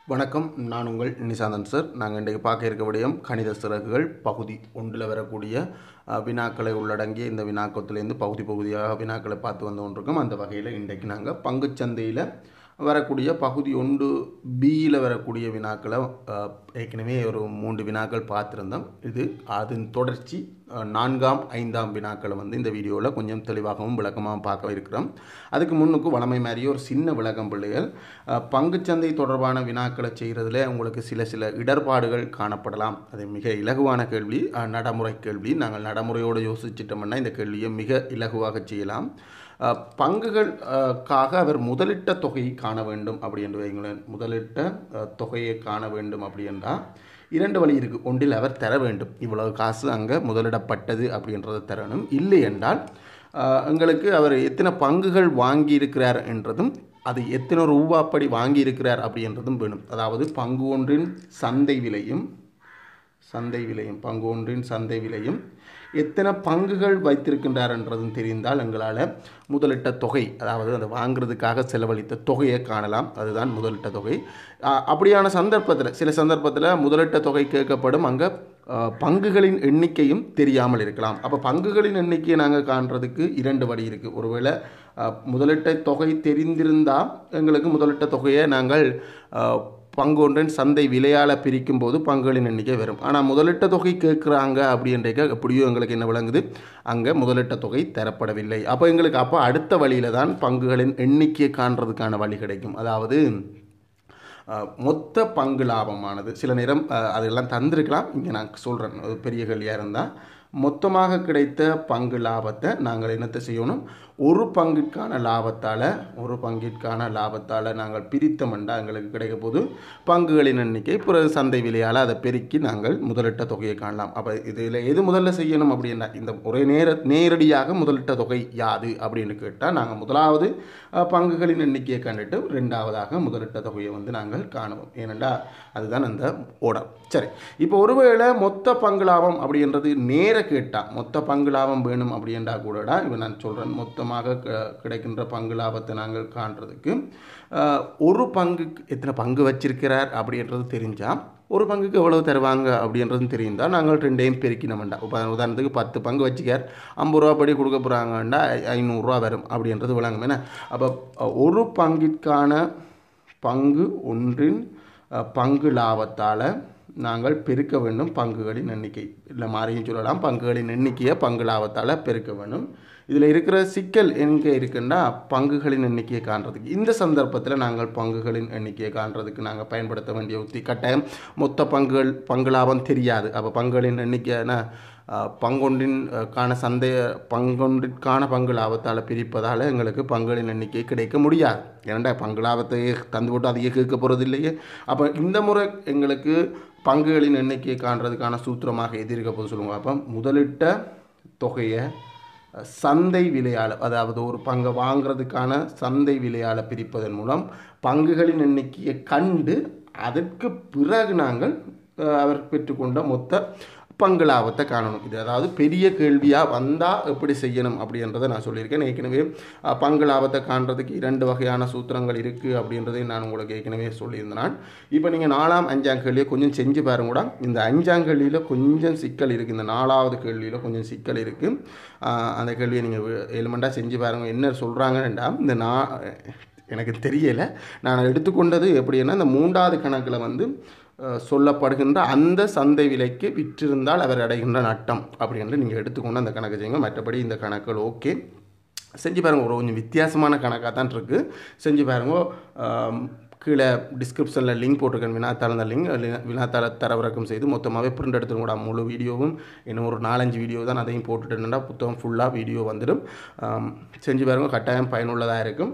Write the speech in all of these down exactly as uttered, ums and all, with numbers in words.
வணக்கம். நான் உங்கள் நிசாந்தன் சார். நாங்கள் இன்றைக்கு பார்க்க இருக்க விடயம் கணித சிறகுகள் பகுதி ஒன்றில் வரக்கூடிய வினாக்களை உள்ளடங்கிய இந்த வினாக்கத்திலேருந்து பகுதி பகுதியாக வினாக்களை பார்த்து வந்து கொண்டிருக்கோம். அந்த வகையில் இன்றைக்கு நாங்கள் பங்குச்சந்தையில் வரக்கூடிய பகுதி ஒன்று பியில் வரக்கூடிய வினாக்களை ஏற்கனவே ஒரு மூன்று வினாக்கள் பார்த்துருந்தோம். இது அதன் தொடர்ச்சி நான்காம் ஐந்தாம் வினாக்களை வந்து இந்த வீடியோவில் கொஞ்சம் தெளிவாகவும் விளக்கமாகவும் பார்க்க இருக்கிறோம். அதுக்கு முன்னுக்கு வளமை மாதிரியே ஒரு சின்ன விளக்கம் பிள்ளைகள். பங்குச்சந்தை தொடர்பான வினாக்களை செய்கிறதுல உங்களுக்கு சில சில இடர்பாடுகள் காணப்படலாம். அது மிக இலகுவான கேள்வி, நடைமுறை கேள்வி. நாங்கள் நடைமுறையோடு யோசிச்சிட்டோம்னா இந்த கேள்வியை மிக இலகுவாக செய்யலாம். பங்குகளுக்காக அவர் முதலிட்ட தொகையை காண வேண்டும் அப்படி என்று வைங்களேன். முதலிட்ட தொகையை காண வேண்டும் அப்படி என்றால் இரண்டு வழி இருக்குது. ஒன்றில் அவர் தர வேண்டும், இவ்வளவு காசு அங்கே முதலிடப்பட்டது அப்படின்றத தரணும். இல்லை என்றால் எங்களுக்கு அவர் எத்தனை பங்குகள் வாங்கியிருக்கிறார் என்றதும் அது எத்தனை ரூபாப்படி வாங்கியிருக்கிறார் அப்படின்றதும் வேணும். அதாவது பங்கு ஒன்றின் சந்தை விலையும் சந்தை விலையும் பங்கு ஒன்றின் சந்தை விலையும் எத்தனை பங்குகள் வைத்திருக்கின்றார் என்றதும் தெரிந்தால் எங்களால் முதலிட்ட தொகை, அதாவது அதை வாங்குறதுக்காக செலவழித்த தொகையை காணலாம். அதுதான் முதலிட்ட தொகை. அப்படியான சந்தர்ப்பத்தில் சில சந்தர்ப்பத்தில் முதலிட்ட தொகை கேட்கப்படும். அங்கே பங்குகளின் எண்ணிக்கையும் தெரியாமல் இருக்கலாம். அப்போ பங்குகளின் எண்ணிக்கையை நாங்கள் காண்றதுக்கு இரண்டு வழி இருக்குது. ஒருவேளை முதலிட்ட தொகை தெரிந்திருந்தால் எங்களுக்கு முதலிட்ட தொகையை நாங்கள் பங்கு ஒன்றின் சந்தை விலையால் பிரிக்கும் போது பங்குகளின் எண்ணிக்கை வரும். ஆனால் முதலிட்ட தொகை கேட்குறாங்க அப்படின்றக்க எப்படியோ எங்களுக்கு என்ன விளங்குது, அங்கே முதலிட்ட தொகை தரப்படவில்லை. அப்போ எங்களுக்கு அப்போ அடுத்த வழியில் தான் பங்குகளின் எண்ணிக்கையை காண்றதுக்கான வழி கிடைக்கும். அதாவது மொத்த பங்கு லாபமானது சில நேரம் அதெல்லாம் தந்திருக்கலாம். இங்கே நான் சொல்கிறேன், பெரிய கேள்வியாக இருந்தால் மொத்தமாக கிடைத்த பங்கு லாபத்தை நாங்கள் என்னத்தை செய்யணும், ஒரு பங்கிற்கான லாபத்தால் ஒரு பங்கிற்கான லாபத்தால் நாங்கள் பிரித்தமெண்டா எங்களுக்கு கிடைக்க போது பங்குகளின் எண்ணிக்கை பிறகு சந்தை விலையால் அதை பெருக்கி நாங்கள் முதலிட்ட தொகையை காணலாம். அப்போ இதில் எது முதல்ல செய்யணும் அப்படின்னா, இந்த ஒரே நேர நேரடியாக முதலிட்ட தொகை யாது அப்படின்னு கேட்டால் நாங்கள் முதலாவது பங்குகளின் எண்ணிக்கையை கண்டுட்டு ரெண்டாவதாக முதலிட்ட தொகையை வந்து நாங்கள் காணுவோம். ஏனெண்டா அதுதான் அந்த ஓடம். சரி, இப்போ ஒருவேளை மொத்த பங்கு லாபம் அப்படின்றது நேர கேட்டால் மொத்த பங்கு லாபம் வேணும் அப்படின்றா கூடடா இப்போ நான் சொல்கிறேன், மொத்தமாக கிடைக்கின்ற பங்கு லாபத்தை நாங்கள் காண்றதுக்கு ஒரு பங்குக்கு எத்தனை பங்கு வச்சிருக்கிறார் அப்படின்றது தெரிஞ்சால் ஒரு பங்குக்கு எவ்வளவு தருவாங்க அப்படின்றதும் தெரிந்தால் நாங்கள் ரெண்டையும் பெருக்கினோம்டா. இப்போ உதாரணத்துக்கு பத்து பங்கு வச்சுக்கார், ஐம்பது ரூபா படி கொடுக்க போகிறாங்கண்டா ஐநூறுரூவா வரும் அப்படின்றது விளங்கும். ஏன்னா அப்போ ஒரு பங்கிற்கான பங்கு ஒன்றின் பங்கு லாபத்தால் நாங்கள் பெருக்க வேண்டும் பங்குகளின் எண்ணிக்கை. இல்லை மாறியும் சொல்லலாம், பங்குகளின் எண்ணிக்கையை பங்கு லாபத்தால் பெருக்க வேண்டும். இதில் இருக்கிற சிக்கல் எங்கே இருக்குன்னா பங்குகளின் எண்ணிக்கையை காண்றதுக்கு. இந்த சந்தர்ப்பத்தில் நாங்கள் பங்குகளின் எண்ணிக்கையை காண்றதுக்கு நாங்கள் பயன்படுத்த வேண்டிய உத்தி கட்டாயம் மொத்த பங்குகள் பங்கு லாபம் தெரியாது. அப்போ பங்குகளின் எண்ணிக்கைனா பங்கொன்றின் காண சந்தை பங்கொன்றிற்கான பங்கு லாபத்தால் பிரிப்பதால் எங்களுக்கு பங்குகளின் எண்ணிக்கை கிடைக்க முடியாது. ஏன்னா பங்கு லாபத்தை தந்து போட்டு அதிக கேட்க போகிறது இல்லையே. அப்போ இந்த முறை எங்களுக்கு பங்குகளின் எண்ணிக்கையை காண்றதுக்கான சூத்திரமாக எது இருக்க போது சொல்லுவாங்க. அப்போ முதலிட்ட தொகையை சந்தை விலையால், அதாவது ஒரு பங்கை வாங்கிறதுக்கான சந்தை விலையால் பிரிப்பதன் மூலம் பங்குகளின் எண்ணிக்கையை கண்டு அதற்கு பிறகு நாங்கள் அவர் பெற்றுக்கொண்ட மொத்த பங்கு லாபத்தை காணணும். இது அதாவது பெரிய கேள்வியாக வந்தால் எப்படி செய்யணும் அப்படின்றத நான் சொல்லியிருக்கேன். ஏற்கனவே பங்கு லாபத்தை காண்றதுக்கு இரண்டு வகையான சூத்திரங்கள் இருக்குது அப்படின்றதை நான் உங்களுக்கு ஏற்கனவே சொல்லியிருந்தேன். இப்போ நீங்கள் நாலாம் அஞ்சாம் கேள்வியை கொஞ்சம் செஞ்சு பாருங்க கூட. இந்த அஞ்சாம் கேள்வியில் கொஞ்சம் சிக்கல் இருக்குது, இந்த நாலாவது கேள்வியில் கொஞ்சம் சிக்கல் இருக்குது. அந்த கேள்வியை நீங்கள் எலிமெண்ட்டாக செஞ்சு பாருங்கள். என்ன சொல்கிறாங்கன்னா, இந்த நான் எனக்கு தெரியலை, நான் எடுத்துக்கொண்டது எப்படின்னா இந்த மூன்றாவது கணக்கில் வந்து சொல்லப்படுகின்ற அந்த சந்தை விலைக்கு விற்றிருந்தால் அவர் அடைகின்ற நட்டம் அப்படின்னு நீங்கள் எடுத்துக்கொண்டு அந்த கணக்கு செய்யுங்க. மற்றபடி இந்த கணக்குகள் ஓகே, செஞ்சு பாருங்கள். ஒரு கொஞ்சம் வித்தியாசமான கணக்காக தான் இருக்குது, செஞ்சு பாருங்க. கீழே டிஸ்கிரிப்ஷனில் லிங்க் போட்டிருக்கேன், வினாத்தாள். அந்த லிங்க் வினாத்தாளை தரவிறக்கம் செய்து மொத்தமாகவே பிரிண்ட் எடுத்துக்கூடா. முழு வீடியோவும் இன்னும் ஒரு நாலஞ்சு வீடியோ தான், அதையும் போட்டுட்டுன்னா புத்தகம் ஃபுல்லாக வீடியோ வந்துடும். செஞ்சு பாருங்க, கட்டாயம் பயனுள்ளதாக இருக்கும்.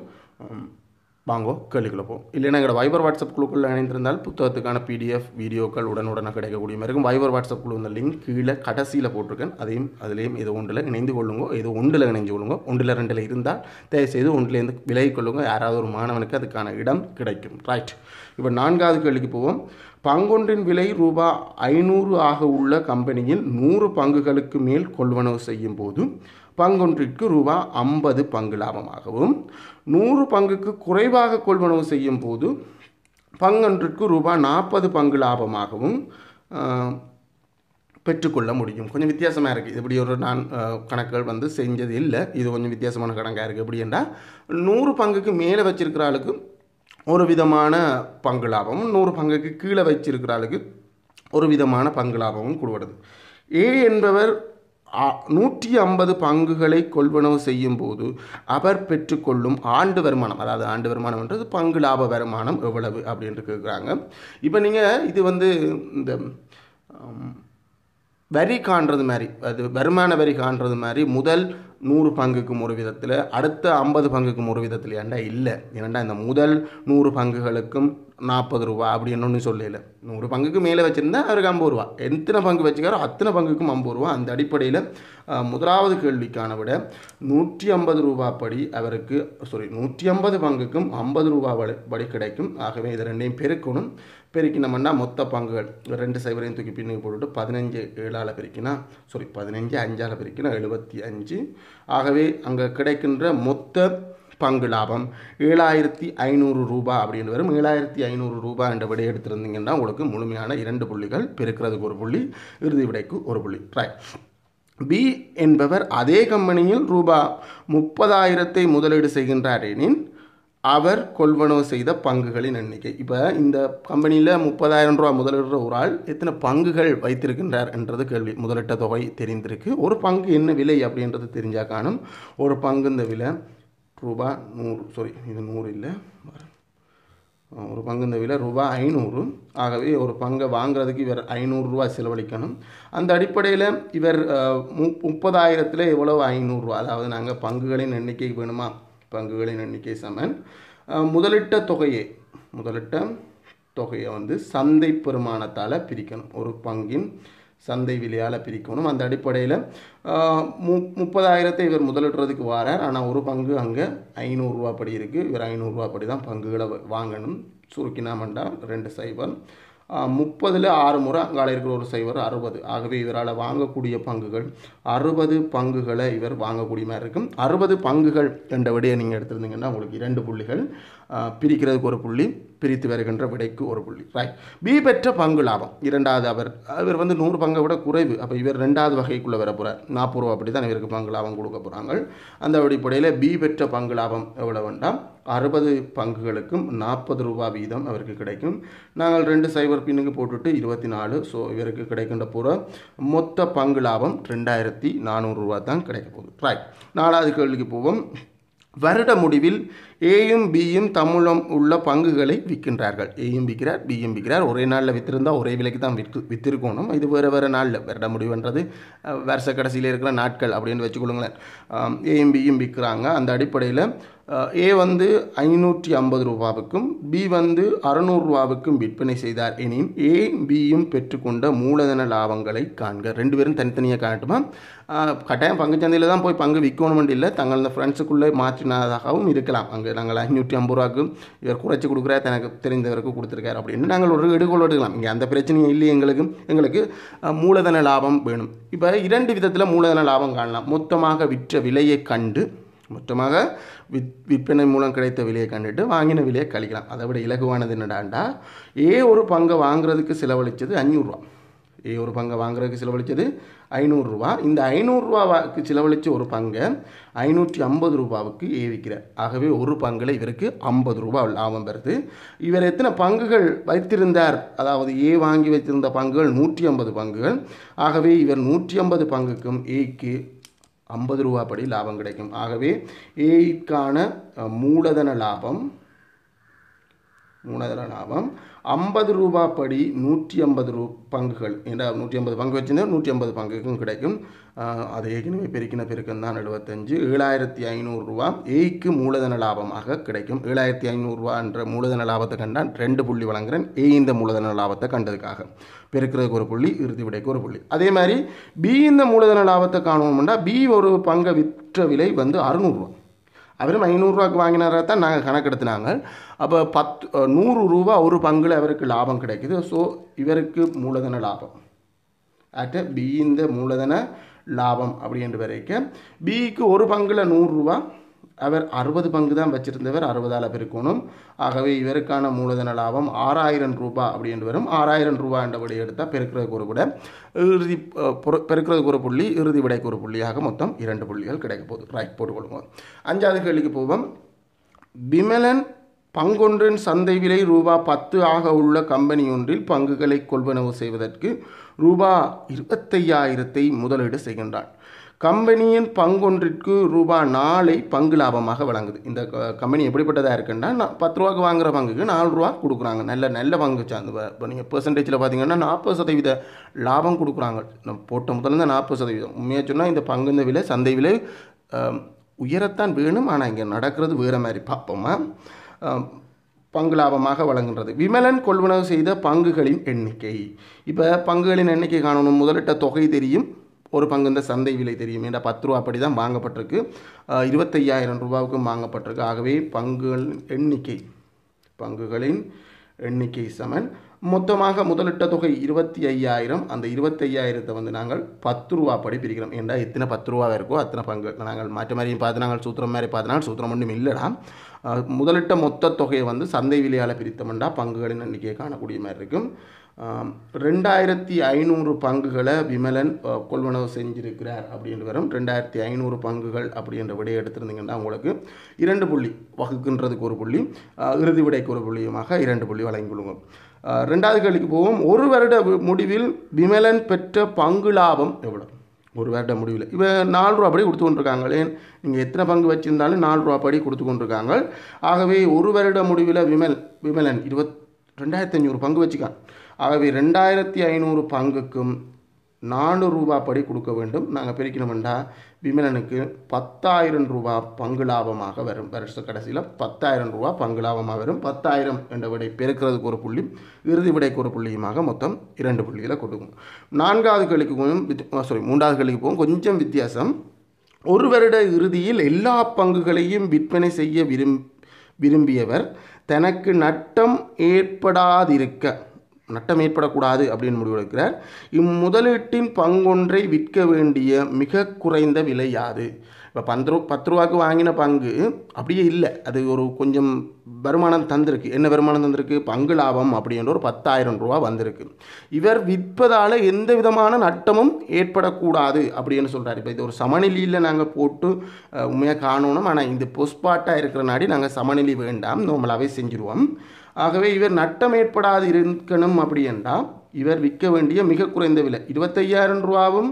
வாங்கோ கேள்விக்குள்ள போகும். இல்லைன்னா எங்களோட வைபர் வாட்ஸ்அப் குழுக்குள்ள இணைந்திருந்தால் புத்தகத்துக்கான பிடிஎஃப் வீடியோக்கள் உடனுடனே கிடைக்கக்கூடிய மாதிரி இருக்கும். வைபர் வாட்ஸ்அப் குழு இந்த லிங்க் கீழே கடைசியில் போட்டிருக்கேன். அதையும் அதுலேயும் ஏதோ ஒன்றில் இணைந்து கொள்ளுங்க, ஏதோ ஒன்றில் இணைஞ்சு கொள்ளுங்க. ஒன்றில் ரெண்டில் இருந்தால் தயவுசெய்து ஒன்றிலேருந்து விலகி கொள்ளுங்க. யாராவது ஒரு மாணவனுக்கு அதுக்கான இடம் கிடைக்கும். ரைட், இப்போ நான்காவது கேள்விக்கு போவோம். பங்கொன்றின் விலை ரூபா ஐநூறு ஆக உள்ள கம்பெனியில் நூறு பங்குகளுக்கு மேல் கொள்வனவு செய்யும் போது பங்கொன்றிற்கு ரூபா ஐம்பது பங்கு லாபமாகவும், நூறு பங்குக்கு குறைவாக கொள்வனவு செய்யும் போது பங்கொன்றுக்கு ரூபாய் நாற்பது பங்கு லாபமாகவும் பெற்றுக்கொள்ள முடியும். கொஞ்சம் வித்தியாசமாக இருக்குது. இப்படி ஒரு நான் கணக்குகள் வந்து செஞ்சது இல்லை. இது கொஞ்சம் வித்தியாசமான கணக்காக இருக்குது. எப்படி என்றால் நூறு பங்குக்கு மேலே வச்சிருக்கிற ஆளுக்கு ஒரு விதமான பங்கு லாபமும், நூறு பங்குக்கு கீழே வச்சிருக்கிற ஆளுக்கு ஒரு விதமான பங்கு லாபமும் கொடுப்படுது. ஏ என்பவர் நூற்றி ஐம்பது பங்குகளை கொள்வனவு செய்யும் போது அவர் பெற்றுக்கொள்ளும் ஆண்டு வருமானம், அதாவது ஆண்டு வருமானம்ன்றது பங்கு லாப வருமானம் எவ்வளவு அப்படின்ட்டு கேட்குறாங்க. இப்போ நீங்கள் இது வந்து இந்த வரி காண்றது மாதிரி, அது வருமான வரி காண்றது மாதிரி முதல் நூறு பங்குக்கும் ஒரு விதத்தில், அடுத்த ஐம்பது பங்குக்கும் ஒரு விதத்தில் ஏன்டா இல்லை. ஏன்டா இந்த முதல் நூறு பங்குகளுக்கும் நாற்பது ரூபா அப்படின்னு ஒன்று சொல்லல. நூறு பங்குக்கு மேலே வச்சுருந்தா அவருக்கு ஐம்பது ரூபா, எத்தனை பங்கு வச்சுக்காரோ அத்தனை பங்குக்கும் ஐம்பது ரூபா. அந்த அடிப்படையில் முதலாவது கேள்விக்கான விட நூற்றி ஐம்பது ரூபா படி அவருக்கு சாரி நூற்றி ஐம்பது பங்குக்கும் ஐம்பது ரூபா படி கிடைக்கும். ஆகவே இதை ரெண்டையும் பெருக்கணும். பெருக்கினோம்னா மொத்த பங்குகள் ரெண்டு சைவரையும் தூக்கி பின்னுக்கு போட்டுட்டு பதினஞ்சு ஏழால் பெருக்கினா சாரி பதினஞ்சு அஞ்சால் பெருக்கினா எழுபத்தி அஞ்சு. ஆகவே அங்கே கிடைக்கின்ற மொத்த பங்கு லாபம் ஏழாயிரத்தி ஐநூறு ரூபாய் அப்படின்னு வரும். ஏழாயிரத்தி ஐநூறு ரூபாய் என்ற விடை எடுத்திருந்தீங்கன்னா உங்களுக்கு முழுமையான இரண்டு புள்ளிகள், பெருக்கிறதுக்கு ஒரு புள்ளி, இறுதி விடைக்கு ஒரு புள்ளி. ரைட். பி என்பவர் அதே கம்பெனியில் ரூபாய் முப்பதாயிரத்தை முதலீடு செய்கின்றார் எனின் அவர் கொள்வனவு செய்த பங்குகளின் எண்ணிக்கை. இப்போ இந்த கம்பெனியில் முப்பதாயிரம் ரூபா முதலிடுற ஒரு ஆள் எத்தனை பங்குகள் வைத்திருக்கின்றார் என்றது கேள்வி. முதலிட்ட தொகை தெரிந்திருக்கு. ஒரு பங்கு என்ன விலை அப்படின்றது தெரிஞ்சால் காணும். ஒரு பங்கு இந்த விலை ரூபா நூறு சாரி இது நூறு இல்லை ஒரு பங்கு இந்த விலை ரூபா ஐநூறு. ஆகவே ஒரு பங்கை வாங்குறதுக்கு இவர் ஐநூறுரூவா செலவழிக்கணும். அந்த அடிப்படையில் இவர் மு முப்பதாயிரத்தில் எவ்வளவு ஐநூறுரூவா, அதாவது நாங்கள் பங்குகளின் எண்ணிக்கை வேணுமா, பங்குகளின் எண்ணிக்கை சமன் முதலிட்ட தொகையை முதலிட்ட தொகையை வந்து சந்தை பெருமானத்தால் பிரிக்கணும். ஒரு பங்கின் சந்தை விலையால் பிரிக்கணும். அந்த அடிப்படையில் மு முப்பதாயிரத்தை இவர் முதலிடுறதுக்கு வாரார். ஆனால் ஒரு பங்கு அங்கே ஐநூறுரூவா படி இருக்குது. இவர் ஐநூறுரூவா படி தான் பங்குகளை வாங்கணும். சுருக்கினாமண்டா ரெண்டு சைபர் முப்பதில் ஆறு முறை அங்கால இருக்கிற ஒரு சைவர் அறுபது. ஆகவே இவரால் வாங்கக்கூடிய பங்குகள் அறுபது பங்குகளை இவர் வாங்கக்கூடிய மாதிரி இருக்கும். அறுபது பங்குகள் என்ற விடையை நீங்கள் எடுத்திருந்தீங்கன்னா உங்களுக்கு இரண்டு புள்ளிகள், பிரிக்கிறதுக்கு ஒரு புள்ளி, பிரித்து வருகின்ற விடைக்கு ஒரு புள்ளி. ரைட். பி பெற்ற பங்கு லாபம் இரண்டாவது. அவர் இவர் வந்து நூறு பங்கை விட குறைவு. அப்போ இவர் ரெண்டாவது வகைக்குள்ளே வர போகிறார். நாற்பது ரூபா அப்படி தான் இவருக்கு பங்கு லாபம் கொடுக்க போகிறாங்க. அந்த அடிப்படையில் பி பெற்ற பங்கு லாபம் எவ்வளோ வேண்டாம், அறுபது பங்குகளுக்கும் நாற்பது ரூபா வீதம் அவருக்கு கிடைக்கும். நாங்கள் ரெண்டு சைபர் பின்னுக்கு போட்டுட்டு இருபத்தி நாலு. ஸோ இவருக்கு கிடைக்கின்ற பூரா மொத்த பங்கு லாபம் ரெண்டாயிரத்தி நானூறு ரூபா தான் கிடைக்க போகுது. ரைட். நாலாவது கேள்விக்கு போவோம். வருட முடிவில் ஏயும் பியும் தமிழம் உள்ள பங்குகளை விற்கின்றார்கள். ஏயும் விற்கிறார், பியும் விற்கிறார். ஒரே நாளில் விற்றிருந்தால் ஒரே விலைக்கு தான் விற்று விற்றிருக்கணும். இது வேறு வேறு நாளில் வருட முடிவுன்றது வருஷ கடைசியில் இருக்கிற நாட்கள் அப்படின்னு வச்சுக்கொள்ளுங்களேன். ஏயும் பியும் விற்கிறாங்க. அந்த அடிப்படையில் ஏ வந்து ஐநூற்றி ஐம்பது ரூபாவுக்கும் பி வந்து அறுநூறுரூவாவுக்கும் விற்பனை செய்தார் எனின் ஏ பியும் பெற்றுக்கொண்ட மூலதன லாபங்களை காண்க. ரெண்டு பேரும் தனித்தனியாக காட்டுமா. கட்டாயம் பங்குச்சந்தையில் தான் போய் பங்கு விற்கணும் இல்லை, தங்கள் இந்த ஃப்ரெண்ட்ஸுக்குள்ளே மாற்றினதாகவும் இருக்கலாம். அங்கே நாங்கள் ஐநூற்றி ஐம்பது ரூபாய்க்கு இவர் குறைச்சி கொடுக்குறா, தனக்கு தெரிந்தவருக்கு கொடுத்துருக்காரு அப்படின்னு நாங்கள் ஒரு எடுக்கோள் எடுக்கலாம். இங்கே அந்த பிரச்சனையும் இல்லை. எங்களுக்கு எங்களுக்கு மூலதன லாபம் வேணும். இப்போ இரண்டு விதத்தில் மூலதன லாபம் காணலாம். மொத்தமாக விற்ற விலையை கண்டு மொத்தமாக விற் விற்பனை மூலம் கிடைத்த விலையை கண்டுட்டு வாங்கின விலையை கழிக்கலாம். அதை விட இலகுவானது என்னடாண்டா, ஏ ஒரு பங்கை வாங்குறதுக்கு செலவழித்தது அஞ்சூறுரூவா. ஏ ஒரு பங்கை வாங்குறதுக்கு செலவழித்தது ஐநூறுரூவா. இந்த ஐநூறுரூவாவுக்கு செலவழித்த ஒரு பங்கை ஐநூற்றி ஐம்பது ரூபாவுக்கு ஏ விற்கிறார். ஆகவே ஒரு பங்கில் இவருக்கு ஐம்பது ரூபா லாபம் வருது. இவர் எத்தனை பங்குகள் வைத்திருந்தார், அதாவது ஏ வாங்கி வைத்திருந்த பங்குகள் நூற்றி ஐம்பது பங்குகள். ஆகவே இவர் நூற்றி ஐம்பது பங்குக்கும் ஏக்கு ஐம்பது ரூபா படி லாபம் கிடைக்கும். ஆகவே ஏக்கான மூலதன லாபம் மூலதன லாபம் ஐம்பது ரூபா படி நூற்றி ஐம்பது ரூ பங்குகள் என்ற நூற்றி ஐம்பது பங்கு வச்சுருந்தா நூற்றி ஐம்பது பங்குக்கும் கிடைக்கும். அது ஏற்கனவே பெருக்கின பெருக்கம் தான் எழுபத்தஞ்சு. ஏழாயிரத்தி ஐநூறுரூவா ஏக்கு மூலதன லாபமாக கிடைக்கும். ஏழாயிரத்தி ஐநூறுரூவா என்ற மூலதன லாபத்தை கண்டால் ரெண்டு புள்ளி வழங்குறேன். ஏ இந்த மூலதன லாபத்தை கண்டதுக்காக பெருக்கிறதுக்கு ஒரு புள்ளி, இறுதி விடைக்கு ஒரு புள்ளி. அதே மாதிரி பி இந்த மூலதன லாபத்தை காணணும்னா பி ஒரு பங்கை விற்ற விலை வந்து அறுநூறுவா. அவரும் ஐநூறுரூவாக்கு வாங்கினாரா தான் நாங்கள் கணக்கெடுத்தினாங்க. அப்போ பத்து நூறு ரூபா ஒரு பங்கில் அவருக்கு லாபம் கிடைக்குது. ஸோ இவருக்கு மூலதன லாபம் ஆட்ட பி இந்த மூலதன லாபம் அப்படி என்று வரைக்கும் பிக்கு ஒரு பங்கில் நூறுரூவா அவர் அறுபது பங்கு தான் வச்சிருந்தவர், அறுபதால் பெருக்கணும். ஆகவே இவருக்கான மூலதன லாபம் ஆறாயிரம் ரூபாய் அப்படின்னு வரும். ஆறாயிரம் ரூபாய் என்றபடி எடுத்தால் பெருக்கிறதுக்கு ஒரு விட, இறுதி பெருக்கிறதுக்கு ஒரு புள்ளி, இறுதி விடைக்கு ஒரு புள்ளியாக மொத்தம் இரண்டு புள்ளிகள் கிடைக்க போகுது. ரைட், போட்டுக்கொள்ளுங்க. அஞ்சாவது கேள்விக்கு போவோம். விமலன் பங்கொன்றின் சந்தை விலை ரூபா பத்து ஆக உள்ள கம்பெனி ஒன்றில் பங்குகளை கொள்வனவு செய்வதற்கு ரூபா இருபத்தையாயிரத்தை முதலீடு செய்கின்றான். கம்பெனியின் பங்கொன்றிற்கு ரூபா நாலை பங்கு லாபமாக வழங்குது. இந்த கம்பெனி எப்படிப்பட்டதாக இருக்குன்னா, பத்து ரூபாய்க்கு வாங்குகிற பங்குக்கு நாலு ரூபா கொடுக்குறாங்க. நல்ல நல்ல பங்கு சார்ந்து இப்போ நீங்கள் பெர்சன்டேஜில் பார்த்தீங்கன்னா நாற்பது சதவீத லாபம் கொடுக்குறாங்க. நம்ம போட்ட முதல்ல நாற்பது சதவீதம். உண்மையாக சொன்னால் இந்த பங்கு இந்த விலை சந்தை விலை உயரத்தான் வேணும், ஆனால் இங்கே நடக்கிறது வேறு மாதிரி பார்ப்போமா. பங்கு லாபமாக வழங்குகிறது. விமலன் கொள்வனவு செய்த பங்குகளின் எண்ணிக்கை. இப்போ பங்குகளின் எண்ணிக்கை காணணும். முதலிட்ட தொகை தெரியும், ஒரு பங்கு இந்த சந்தை விலை தெரியும். ஏன்னா பத்து ரூபா அப்படி தான் வாங்கப்பட்டிருக்கு, இருபத்தையாயிரம் ரூபாவுக்கும் வாங்கப்பட்டிருக்கு. ஆகவே பங்குகளின் எண்ணிக்கை பங்குகளின் எண்ணிக்கை சமன் மொத்தமாக முதலிட்ட தொகை இருபத்தி ஐயாயிரம். அந்த இருபத்தையாயிரத்தை வந்து நாங்கள் பத்து ரூபா படி பிரிக்கிறோம். ஏன்டா எத்தனை பத்து ரூபா இருக்கோ அத்தனை பங்கு. நாங்கள் மாற்ற மாதிரியும் பார்த்து நாங்கள் சூத்திரம் மாதிரி பார்த்தினாலும் சூத்திரம் ஒன்றும் இல்லைடா. முதலிட்ட மொத்த தொகையை வந்து சந்தை விலையால் பிரித்தோம்னா பங்குகளின் எண்ணிக்கையை காணக்கூடிய மாதிரி இருக்கும். ரெண்டாயிரத்தி ஐநூறு பங்குகளை விமலன் கொள்வனவு செஞ்சிருக்கிறார் அப்படின்னு வரும். ரெண்டாயிரத்தி ஐநூறு பங்குகள் அப்படின்ற விடையை எடுத்திருந்தீங்கன்னா உங்களுக்கு இரண்டு புள்ளி, வகுக்கின்றதுக்கு ஒரு புள்ளி, இறுதி விடைக்கு ஒரு புள்ளியுமாக இரண்டு புள்ளி வழங்கிக்கொள்ளுங்க. ரெண்டாவது கேள்விக்கு போவோம். ஒரு வருட முடிவில் விமலன் பெற்ற பங்கு லாபம் எவ்வளோ? ஒரு வருட முடிவில் இப்போ நாலு ரூபா படி கொடுத்து கொண்டிருக்காங்களே. நீங்கள் எத்தனை பங்கு வச்சுருந்தாலும் நாலு ரூபா படி கொடுத்து கொண்டிருக்காங்க. ஆகவே ஒரு வருட முடிவில் விமல் விமலன் இருபத் ரெண்டாயிரத்தி ஐநூறு பங்கு வச்சுக்கான். ஆகவே ரெண்டாயிரத்தி ஐநூறு பங்குக்கும் நானூறு ரூபா படி கொடுக்க வேண்டும். நாங்கள் பிரிக்கணும்டா விமலனுக்கு பத்தாயிரம் ரூபா பங்கு லாபமாக வரும். வருஷ கடைசியில் பத்தாயிரம் ரூபா பங்கு லாபமாக வரும். பத்தாயிரம் என்ற விடை பெருக்கிறதுக்கு ஒரு புள்ளி, இறுதி விடைக்கு ஒரு புள்ளியுமாக மொத்தம் இரண்டு புள்ளிகளை கொடுக்கும். நான்காவது கேள்விக்கு போகும் சாரி மூன்றாவது கேள்விக்கு போகும் கொஞ்சம் வித்தியாசம். ஒரு வருட இறுதியில் எல்லா பங்குகளையும் விற்பனை செய்ய விரும் விரும்பியவர் தனக்கு நட்டம் ஏற்படாதிருக்க நட்டம் ஏற்படக்கூடாது அப்படின்னு முடிவெடுக்கிறார். இம்முதலீட்டின் பங்கொன்றை விற்க வேண்டிய மிக குறைந்த விலை யாது? இப்போ பத்து ரூ பத்து ரூபாய்க்கு வாங்கின பங்கு அப்படியே இல்லை, அது ஒரு கொஞ்சம் வருமானம் தந்திருக்கு. என்ன வருமானம் தந்திருக்கு? பங்கு லாபம் அப்படின்ற ஒரு பத்தாயிரம் ரூபா வந்திருக்கு. இவர் விற்பதால் எந்த விதமான நட்டமும் ஏற்படக்கூடாது அப்படின்னு சொல்கிறார். இப்போ இது ஒரு சமநிலையில் நாங்கள் போட்டு உண்மையாக காணணும். ஆனால் இந்த பொஸ்பாட்டாக இருக்கிற நாடி நாங்கள் சமநிலை வேண்டாம், நார்மலாகவே செஞ்சுருவோம். ஆகவே இவர் நட்டம் ஏற்படாது இருக்கணும் அப்படி என்றால் இவர் விற்க வேண்டிய மிக குறைந்த விலை இருபத்தையாயிரம் ரூபாவும்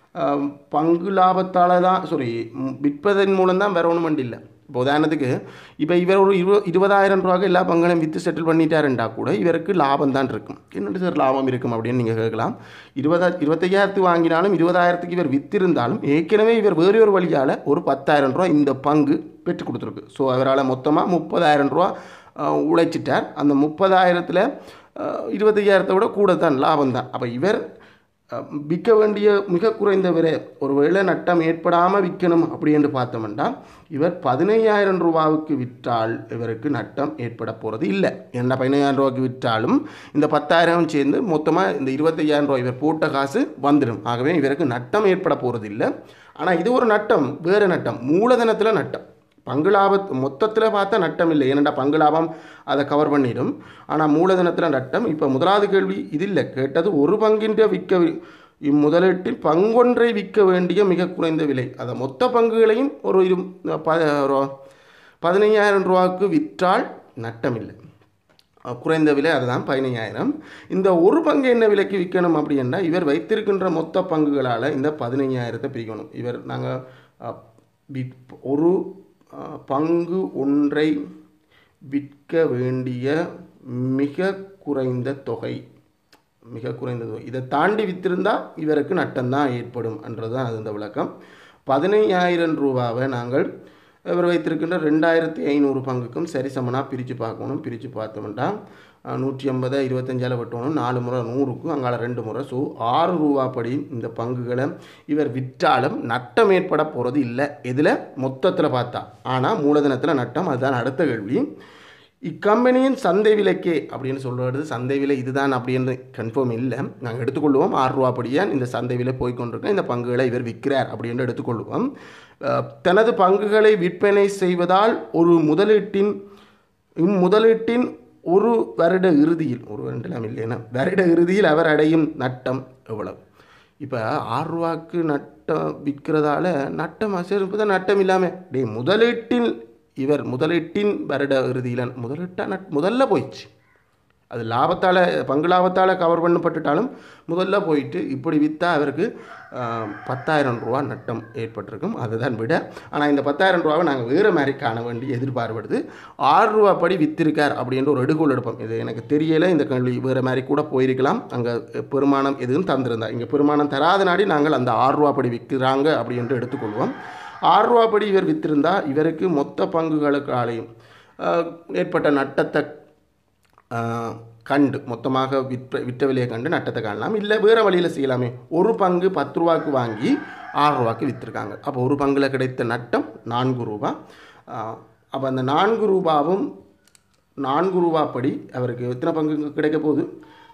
பங்கு லாபத்தால் தான் சாரி விற்பதன் மூலம் தான் வேற ஒன்றும் இல்லை. இப்போ உதாரணத்துக்கு இப்போ இவர் ஒரு இரு இருபதாயிரம் ரூபாய்க்கு எல்லா பங்களையும் விற்று செட்டில் பண்ணிட்டாருண்டா கூட இவருக்கு லாபம் தான் இருக்கும். என்னென்று சார் லாபம் இருக்கும் அப்படின்னு நீங்கள் கேட்கலாம். இருபதா இருபத்தையாயிரத்து வாங்கினாலும் இருபதாயிரத்துக்கு இவர் விற்றிருந்தாலும் ஏற்கனவே இவர் வேறு ஒரு வழியால் ஒரு பத்தாயிரம் ரூபா இந்த பங்கு பெற்றுக் கொடுத்துருக்கு. ஸோ அவரால் மொத்தமாக முப்பதாயிரம் ரூபா உழைச்சிட்டார். அந்த முப்பதாயிரத்தில் இருபத்தையாயிரத்தை விட கூட தான் லாபம் தான். அப்போ இவர் விற்க வேண்டிய மிக குறைந்த விலை, ஒருவேளை நட்டம் ஏற்படாமல் விற்கணும் அப்படி என்று பார்த்தோம்னா இவர் பதினையாயிரம் ரூபாவுக்கு விற்றால் இவருக்கு நட்டம் ஏற்பட போகிறது இல்லை. என்ன பதினையாயிரம் ரூபாய்க்கு விற்றாலும் இந்த பத்தாயிரம் சேர்ந்து மொத்தமாக இந்த இருபத்தையாயிரம் ரூபாய் இவர் போட்ட காசு வந்துடும். ஆகவே இவருக்கு நட்டம் ஏற்பட போகிறது இல்லை. ஆனால் இது ஒரு நட்டம், வேறு நட்டம், மூலதனத்தில் நட்டம். பங்கு லாபத் மொத்தத்தில் பார்த்தா நட்டம் இல்லை, ஏனெண்டா பங்கு லாபம் அதை கவர் பண்ணிடும். ஆனால் மூலதனத்தில் நட்டம். இப்போ முதலாவது கேள்வி இது இல்லை, கேட்டது ஒரு பங்கின்ற விற்க இம்முதலீட்டில் பங்கொன்றை விற்க வேண்டிய மிக குறைந்த விலை. அதை மொத்த பங்குகளையும் ஒரு இரு பதினைஞ்சாயிரம் ரூபாய்க்கு விற்றால் நட்டம் இல்லை, குறைந்த விலை அதுதான் பதினைஞ்சாயிரம். இந்த ஒரு பங்கு என்ன விலைக்கு விற்கணும் அப்படின்னா இவர் வைத்திருக்கின்ற மொத்த பங்குகளால் இந்த பதினைஞ்சாயிரத்தை பிரிக்கணும். இவர் நாங்கள் ஒரு பங்கு ஒன்றை விற்க வேண்டிய மிக குறைந்த தொகை மிக குறைந்த தொகை இதை தாண்டி விற்றிருந்தால் இவருக்கு நட்டம்தான் ஏற்படும் என்றதுதான் அது இந்த விளக்கம். பதினைஞ்சாயிரம் ரூபாவை நாங்கள் இவர் வைத்திருக்கின்ற ரெண்டாயிரத்தி ஐநூறு பங்குக்கும் சரி சமனாக பிரித்து பார்க்கணும். பிரித்து பார்த்தோம்னா நூற்றி ஐம்பதை இருபத்தஞ்சால் வெட்டணும், நாலு முறை நூறுக்கும் அங்கால ரெண்டு முறை. ஸோ ஆறு ரூபா படி இந்த பங்குகளை இவர் விற்றாலும் நட்டம் ஏற்பட போகிறது இல்லை. இதில் மொத்தத்தில் பார்த்தா. ஆனால் மூலதனத்தில் நட்டம், அதுதான் அடுத்த கேள்வி. இக்கம்பெனியின் சந்தை விலைக்கே அப்படின்னு சொல்கிறது சந்தை விலை இதுதான் அப்படின்னு கன்ஃபார்ம் இல்லை. நாங்கள் எடுத்துக்கொள்வோம் ஆறு ரூபா படியான் இந்த சந்தை விலை போய்கொண்டிருக்கோம், இந்த பங்குகளை இவர் விற்கிறார் அப்படின்னு எடுத்துக்கொள்வோம். தனது பங்குகளை விற்பனை செய்வதால் ஒரு முதலீட்டின் இம்முதலீட்டின் ஒரு வருட இறுதியில் ஒரு வருடம் இல்லைன்னா வருட இறுதியில் அவர் அடையும் நட்டம் எவ்வளவு? இப்போ ஆறு ரூபாய்க்கு நட்டம் விற்கிறதால நட்டம் அசைப்பதான் நட்டம் இல்லாமல் டே முதலீட்டின் இவர் முதலீட்டின் வருட இறுதியில் முதலீட்டாக நட் முதல்ல போயிடுச்சு, அது லாபத்தால் பங்கு லாபத்தால் கவர் பண்ணப்பட்டுட்டாலும் முதல்ல போயிட்டு இப்படி விற்றா அவருக்கு பத்தாயிரம் ரூபா நட்டம் ஏற்பட்டிருக்கும். அதுதான் விட. ஆனால் இந்த பத்தாயிரம் ரூபாவை நாங்கள் வேறு மாதிரி காண வேண்டி எதிர்பார்ப்படுது. ஆறு ரூபா படி விற்றிருக்கார் அப்படின்ற ஒரு எடுகோள் எடுப்போம். இது எனக்கு தெரியலை, இந்த கேள்வி வேறு மாதிரி கூட போயிருக்கலாம். அங்கே பெருமானம் எதுவும் தந்திருந்தா, இங்கே பெருமானம் தராத நாடி நாங்கள் அந்த ஆறு ரூபா படி விற்கிறாங்க அப்படின்ட்டு எடுத்துக்கொள்வோம். ஆறு ரூபா படி இவர் விற்றிருந்தால் இவருக்கு மொத்த பங்குகளுக்காலையும் ஏற்பட்ட நட்டத்தை கண்டு மொத்தமாக விற்ற விற்ற விலையை கண்டு நட்டத்தை காணலாம். இல்லை வேறு வழியில் செய்யலாமே, ஒரு பங்கு பத்து ரூபாய்க்கு வாங்கி ஆறு ரூபாய்க்கு விற்றுருக்காங்க. அப்போ ஒரு பங்கில் கிடைத்த நட்டம் நான்கு ரூபா. அப்போ அந்த நான்கு ரூபாவும் நான்கு ரூபா படி அவருக்கு எத்தனை பங்கு கிடைக்க போகுது?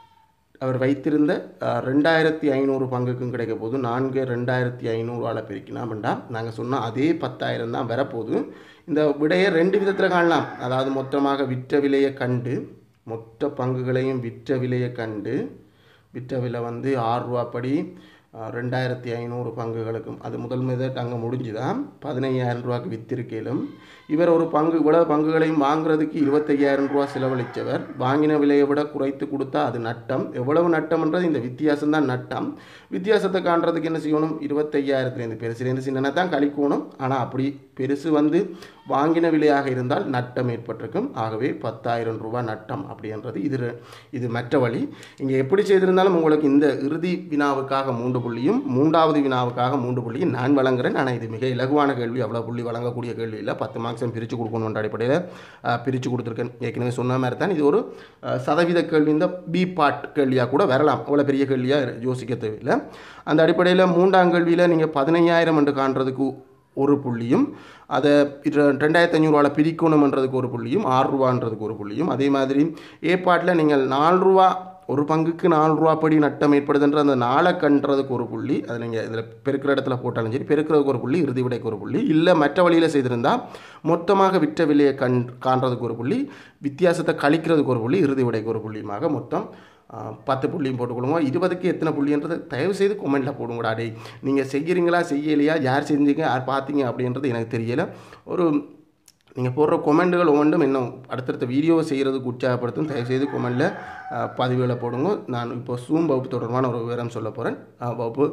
அவர் வைத்திருந்த ரெண்டாயிரத்தி ஐநூறு பங்குக்கும் கிடைக்க போகுது. நான்கு ரெண்டாயிரத்தி ஐநூறுவால் பெருக்கினாம்டா நாங்கள் சொன்னால் அதே பத்தாயிரம் தான் வரப்போகுது. இந்த விடையை ரெண்டு விதத்தில் காணலாம். அதாவது மொத்தமாக விற்ற விலையை கண்டு மொத்த பங்குகளையும் விற்ற விலையை கண்டு விற்ற விலை வந்து ஆறு ரூபா படி ரெண்டாயிரத்தி ஐநூறு பங்குகளுக்கும் அது முதல் மெதட் அங்கே முடிஞ்சுதான் பதினையாயிரம் ரூபாய்க்கு விற்றிருக்கலும் இவர் ஒரு பங்கு இவ்வளவு பங்குகளையும் வாங்குறதுக்கு இருபத்தையாயிரம் ரூபா செலவழித்தவர் வாங்கின விலையை விட குறைத்து கொடுத்தா அது நட்டம். எவ்வளவு நட்டம்ன்றது இந்த வித்தியாசம் தான் நட்டம். வித்தியாசத்தை காண்றதுக்கு என்ன செய்யணும்? இருபத்தையாயிரத்துலேருந்து பெருசுலேருந்து சின்னதாக தான் கழிக்கணும். ஆனால் அப்படி பெருசு வந்து வாங்கின விலையாக இருந்தால் நட்டம் ஏற்பட்டிருக்கும். ஆகவே பத்தாயிரம் ரூபாய் நட்டம் அப்படின்றது இது இது மற்ற வழி. இங்கே எப்படி செய்திருந்தாலும் உங்களுக்கு இந்த இறுதி வினாவுக்காக மூன்று புள்ளியும் மூன்றாவது வினாவுக்காக மூன்று புள்ளியும் நான் வழங்குறேன். ஆனால் இது மிக இலகுவான கேள்வி, அவ்வளோ புள்ளி வழங்கக்கூடிய கேள்வி இல்லை. பத்து மார்க்ஸும் பிரித்து கொடுக்கணுன்ற அடிப்படையில் பிரித்து கொடுத்துருக்கேன். ஏற்கனவே சொன்ன மாதிரி தான் இது ஒரு சதவீத கேள்வி, இந்த பி பார்ட் கேள்வியாக கூட வரலாம். அவ்வளோ பெரிய கேள்வியாக யோசிக்க தேவையில்லை. அந்த அடிப்படையில் மூன்றாம் கேள்வியில் நீங்கள் பதினையாயிரம் என்று காண்றதுக்கு ஒரு புள்ளியும் அதை ரெண்டாயிரத்தி ஐநூறுவாவில் பிரிக்கணுன்றதுக்கு ஒரு புள்ளியும் ஆறு ரூபான்றதுக்கு ஒரு புள்ளியும் அதே மாதிரி ஏ பாட்டில் நீங்கள் நாலு ரூபா ஒரு பங்குக்கு நாலு ரூபா படி நட்டம் ஏற்படுதுன்ற அந்த நாளை கண்டுறதுக்கு ஒரு புள்ளி, அது நீங்கள் இதில் பெருக்கிற இடத்துல போட்டாலும் சரி பெருக்கிறதுக்கு ஒரு புள்ளி, இறுதி விடைக்கு ஒரு புள்ளி. இல்லை மற்ற வழியில் செய்திருந்தால் மொத்தமாக விற்ற விலையை கண் காண்றதுக்கு ஒரு புள்ளி, வித்தியாசத்தை கழிக்கிறதுக்கு ஒரு புள்ளி, இறுதி விடைக்கு ஒரு புள்ளியுமாக மொத்தம் பத்து புள்ளியும் போட்டுக்கொள்ளுங்க. இருபதுக்கு எத்தனை புள்ளின்றது தயவு செய்து கொமெண்ட்டில் போடுங்கடா. டே நீங்கள் செய்கிறீங்களா செய்யலையா, யார் செஞ்சீங்க யார் பார்த்தீங்க அப்படின்றது எனக்கு தெரியலை. ஒரு நீங்கள் போடுற கொமெண்ட்டுகள் ஒவ்வொன்றும் இன்னும் அடுத்தடுத்த வீடியோவை செய்கிறதுக்கு உற்சாகப்படுத்தும். தயவுசெய்து கொமெண்ட்டில் பதிவுகளை போடுங்க. நான் இப்போ சூம் வகுப்பு தொடர்பான ஒரு விவரம் சொல்ல போகிறேன். வகுப்பு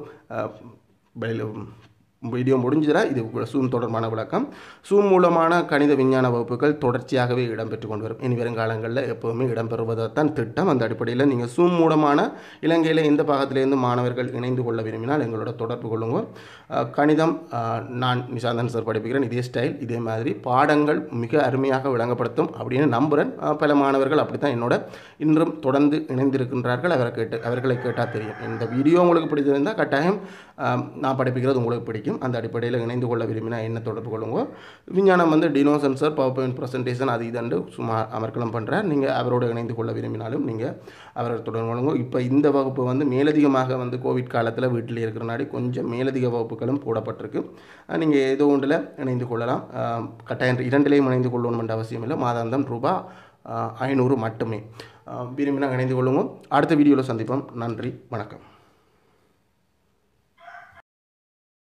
வீடியோ முடிஞ்சதுனா இது சூம் தொடர்பான விளக்கம். சூம் மூலமான கணித விஞ்ஞான வகுப்புகள் தொடர்ச்சியாகவே இடம்பெற்று கொண்டு வரும். இனி வருங்காலங்களில் எப்போவுமே இடம்பெறுவதைத்தான் திட்டம். அந்த அடிப்படையில் நீங்கள் சூம் மூலமான இலங்கையில் எந்த பாகத்திலேருந்து மாணவர்கள் இணைந்து கொள்ள விரும்பினால் எங்களோட தொடர்பு கொள்ளுங்க. கணிதம் நான் நிசாந்தன் சார் படிப்புகிறேன். இதே ஸ்டைல் இதே மாதிரி பாடங்கள் மிக அருமையாக விளங்கப்படுத்தும் அப்படின்னு நம்புகிறேன். பல மாணவர்கள் அப்படி தான் என்னோட இன்றும் தொடர்ந்து இணைந்திருக்கின்றார்கள். அவரை கேட்டு அவர்களை கேட்டால் தெரியும். இந்த வீடியோ உங்களுக்கு பிடிச்சிருந்தால் கட்டாயம் நான் படிப்புகிறது உங்களுக்கு பிடிக்கும். அந்த அடிப்படையில் இணைந்து கொள்ள விரும்பினா என்ன தொடர்பு கொள்ளுங்க. விஞ்ஞானம் வந்து டினோ சென்சர் பவர் பாயிண்ட் ப்ரெசன்டேஷன் அது இதண்டு சும்மா அமர்க்கலம் பண்ணுறார். நீங்கள் அவரோடு இணைந்து கொள்ள விரும்பினாலும் நீங்கள் அவரை தொடர்பு கொள்ளுங்க. இப்போ இந்த வகுப்பு வந்து மேலதிகமாக வந்து கோவிட் காலத்தில் வீட்டில் இருக்கிறனாடி கொஞ்சம் மேலதிக வகுப்புகளும் போடப்பட்டிருக்கு. நீங்கள் ஏதோ ஒன்றில் இணைந்து கொள்ளலாம். கட்டாயம் இரண்டிலையும் இணைந்து கொள்ளணும் என்ற அவசியம் இல்லை. மாதாந்தம் ரூபா ஐநூறு மட்டுமே. விரும்பினா இணைந்து கொள்ளுங்க. அடுத்த வீடியோவில் சந்திப்போம். நன்றி, வணக்கம்.